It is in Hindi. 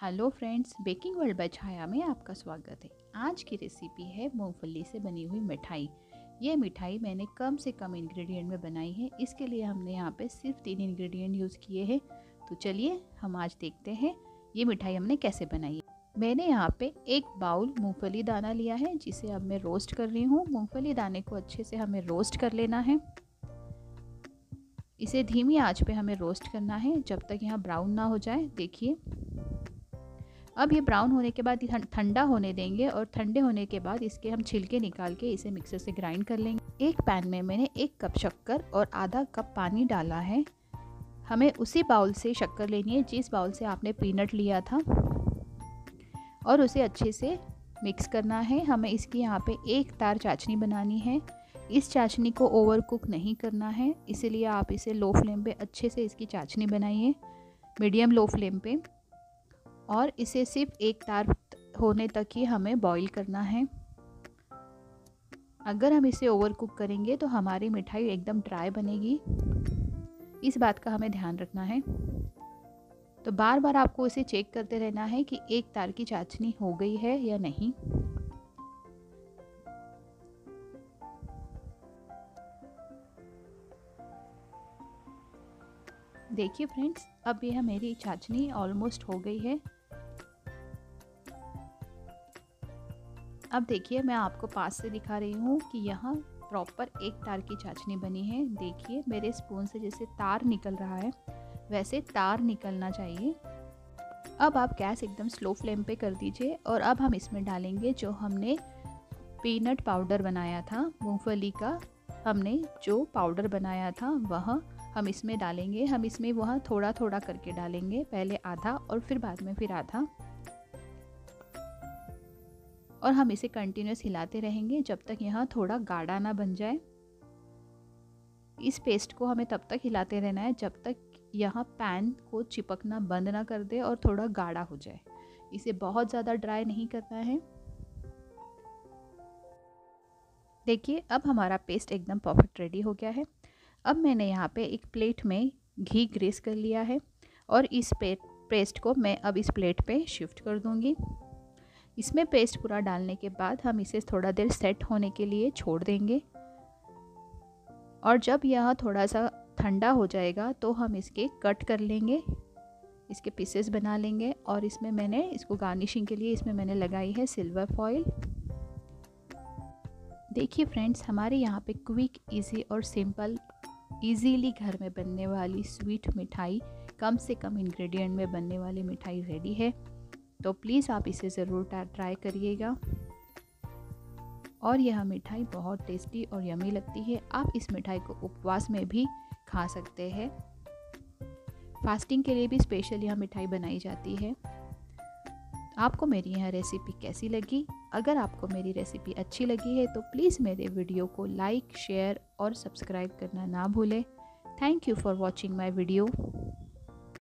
Hello friends, baking world by Chhaya में आपका स्वागत है। आज की रेसिपी है मूंगफली से बनी हुई मिठाई। ये मिठाई मैंने कम से कम इंग्रेडिएंट में बनाई है। इसके लिए हमने यहाँ पे सिर्फ 3 इंग्रेडिएंट यूज़ किए हैं। तो चलिए हम आज देखते हैं ये मिठाई हमने कैसे बनाई है। मैंने यहाँ पे 1 बाउल मूँगफली दाना लिया है, जिसे अब मैं रोस्ट कर रही हूँ। मूँगफली दाने को अच्छे से हमें रोस्ट कर लेना है। इसे धीमी आंच पे हमें रोस्ट करना है जब तक यहाँ ब्राउन ना हो जाए। देखिए, अब ये ब्राउन होने के बाद ठंडा होने देंगे और ठंडे होने के बाद इसके हम छिलके निकाल के इसे मिक्सर से ग्राइंड कर लेंगे। एक पैन में मैंने 1 कप शक्कर और आधा कप पानी डाला है। हमें उसी बाउल से शक्कर लेनी है जिस बाउल से आपने पीनट लिया था, और उसे अच्छे से मिक्स करना है। हमें इसकी यहाँ पे एक तार चाशनी बनानी है। इस चाशनी को ओवर कुक नहीं करना है, इसीलिए आप इसे लो फ्लेम पे अच्छे से इसकी चाशनी बनाइए, मीडियम लो फ्लेम पे। और इसे सिर्फ एक तार होने तक ही हमें बॉईल करना है। अगर हम इसे ओवर कुक करेंगे तो हमारी मिठाई एकदम ड्राई बनेगी। इस बात का हमें ध्यान रखना है। तो बार बार आपको इसे चेक करते रहना है कि एक तार की चाशनी हो गई है या नहीं। देखिए फ्रेंड्स, अब यह मेरी चाशनी ऑलमोस्ट हो गई है। अब देखिए, मैं आपको पास से दिखा रही हूँ कि यहाँ प्रॉपर एक तार की चाशनी बनी है। देखिए, मेरे स्पून से जैसे तार निकल रहा है वैसे तार निकलना चाहिए। अब आप गैस एकदम स्लो फ्लेम पे कर दीजिए और अब हम इसमें डालेंगे जो हमने पीनट पाउडर बनाया था, मूंगफली का हमने जो पाउडर बनाया था वह हम इसमें डालेंगे। हम इसमें वह थोड़ा थोड़ा करके डालेंगे, पहले आधा और फिर बाद में फिर आधा। और हम इसे कंटिन्यूस हिलाते रहेंगे जब तक यहाँ थोड़ा गाढ़ा ना बन जाए। इस पेस्ट को हमें तब तक हिलाते रहना है जब तक यहाँ पैन को चिपकना बंद ना कर दे और थोड़ा गाढ़ा हो जाए। इसे बहुत ज़्यादा ड्राई नहीं करना है। देखिए, अब हमारा पेस्ट एकदम परफेक्ट रेडी हो गया है। अब मैंने यहाँ पे एक प्लेट में घी ग्रीस कर लिया है और इस पेस्ट को मैं अब इस प्लेट पे शिफ्ट कर दूँगी। इसमें पेस्ट पूरा डालने के बाद हम इसे थोड़ा देर सेट होने के लिए छोड़ देंगे। और जब यह थोड़ा सा ठंडा हो जाएगा तो हम इसके कट कर लेंगे, इसके पीसेस बना लेंगे। और इसमें मैंने इसको गार्निशिंग के लिए इसमें मैंने लगाई है सिल्वर फॉइल। देखिए फ्रेंड्स, हमारे यहाँ पे क्विक, इजी और सिंपल, इजीली घर में बनने वाली स्वीट मिठाई, कम से कम इंग्रेडिएंट में बनने वाली मिठाई रेडी है। तो प्लीज़ आप इसे ज़रूर ट्राई करिएगा। और यह मिठाई बहुत टेस्टी और यमी लगती है। आप इस मिठाई को उपवास में भी खा सकते हैं। फास्टिंग के लिए भी स्पेशल यह मिठाई बनाई जाती है। आपको मेरी यह रेसिपी कैसी लगी? अगर आपको मेरी रेसिपी अच्छी लगी है तो प्लीज़ मेरे वीडियो को लाइक, शेयर और सब्सक्राइब करना ना भूलें। Thank you for watching my video.